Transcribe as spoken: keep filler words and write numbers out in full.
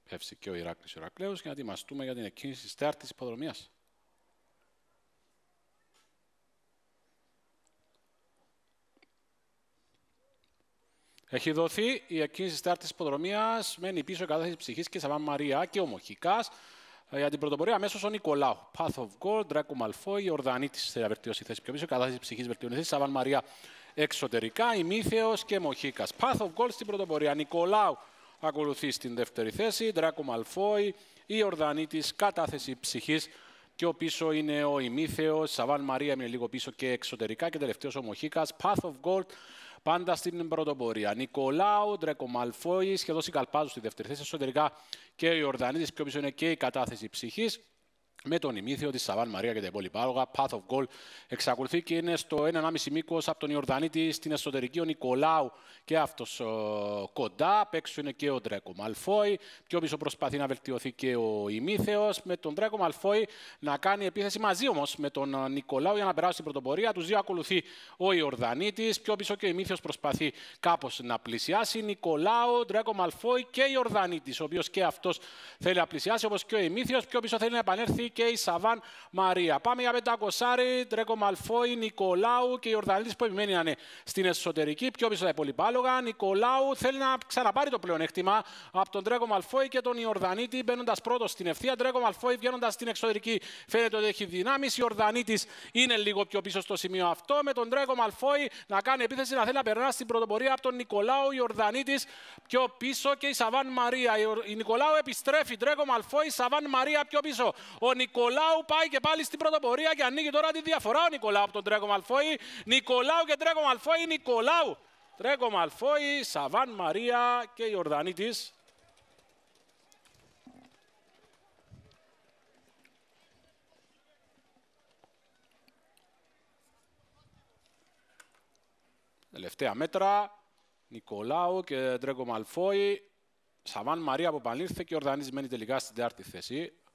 Εύση και ο Ηράκλης ο Ηρακλέους για να ετοιμαστούμε για την εκκίνηση της τέταρτης υποδρομίας. Έχει δοθεί η εκκίνηση της τέταρτης υποδρομίας. Μένει πίσω η κατάθεση ψυχής και Σαββάν Μαρία και ο Μοχικάς. Για την πρωτοπορία αμέσως ο Νικολάου. Path of Gold, Ντράκο Μαλφόη, ο Ορδανίτης θα βελτιώσει θέση πιο πίσω. Κατάθεση ψυχής βελτιώνει θέση. Σαββάν Μαρία εξωτερικά. Ημίθεος και Μοχίκας. Path of Gold στην πρωτοπορία. Νικολάου ακολουθεί στην δεύτερη θέση. Ντράκο Μαλφόη, η Ορδανίτης, κατάθεση ψυχής. Και ο πίσω είναι ο Ημίθεος. Σαββάν Μαρία είναι λίγο πίσω και εξωτερικά. Και τελευταίος ο Μοχίκας. Path of Gold. Πάντα στην πρωτοπορία. Νικολάου, Ντράκο Μαλφόη, σχεδόν συγκαλπάζουν στη δεύτερη θέση. Εσωτερικά και ο Ιορδανίτης, πιο πίσω είναι και η κατάθεση ψυχής. Με τον Ημίθεο, τη Σαββάν Μαρία και τα υπόλοιπα άλογα. Path of Gold εξακολουθεί και είναι στο ένα κόμμα πέντε μήκος από τον Ιορδανίτη στην εσωτερική. Ο Νικολάου και αυτός ο, κοντά. Απ' έξω είναι και ο Ντράκο Μαλφόη. Πιο πίσω προσπαθεί να βελτιωθεί και ο Ημίθεος. Με τον Ντράκο Μαλφόη να κάνει επίθεση μαζί όμως με τον Νικολάου για να περάσει στην πρωτοπορία. Τους δύο ακολουθεί ο Ιορδανίτης. Πιο πίσω και ο Ημίθεος προσπαθεί κάπως να πλησιάσει. Νικολάου, Ντράκο Μαλφόη και Ιορδανίτης, ο οποίος και αυτός θέλει να πλησιάσει όπως και ο Ημίθεος. Πιο πίσω θέλει να επανέλθει και η Σαββάν Μαρία. Πάμε για πεντακόσια, Ντράκο Μαλφόη, Νικολάου και η Ιορδανίτης που επιμένει να είναι στην εσωτερική. Πιο πίσω τα υπόλοιπα άλογα. Νικολάου θέλει να ξαναπάρει το πλεονέκτημα από τον Ντράκο Μαλφόη και τον Ιορδανίτη, μπαίνοντας πρώτος στην ευθεία. Ντράκο Μαλφόη βγαίνοντας στην εξωτερική φαίνεται ότι έχει δυνάμεις. Η Ιορδανίτης είναι λίγο πιο πίσω στο σημείο αυτό. Με τον Ντράκο Μαλφόη να κάνει επίθεση, να θέλει να περνά στην πρωτοπορία από τον Νικολάου. Η Ιορδανίτης πιο πίσω και η Σαββάν Μαρία. Η Νικολάου επιστρέφει. Ντράκο Μαλφόη, Σαββάν Μαρία πιο πίσω. Ο Νικολάου πάει και πάλι στην πρωτοπορία και ανοίγει τώρα τη διαφορά ο Νικολάου από τον Ντράκο Μαλφόη. Νικολάου και Ντράκο Μαλφόη, Νικολάου. Ντράκο Μαλφόη, Σαββάν Μαρία και η Ιορδανίτης. Τελευταία μέτρα, Νικολάου και Ντράκο Μαλφόη. Σαββάν Μαρία που επανήλθε και ο Ιορδανίτης μένει τελικά στην τέταρτη θέση.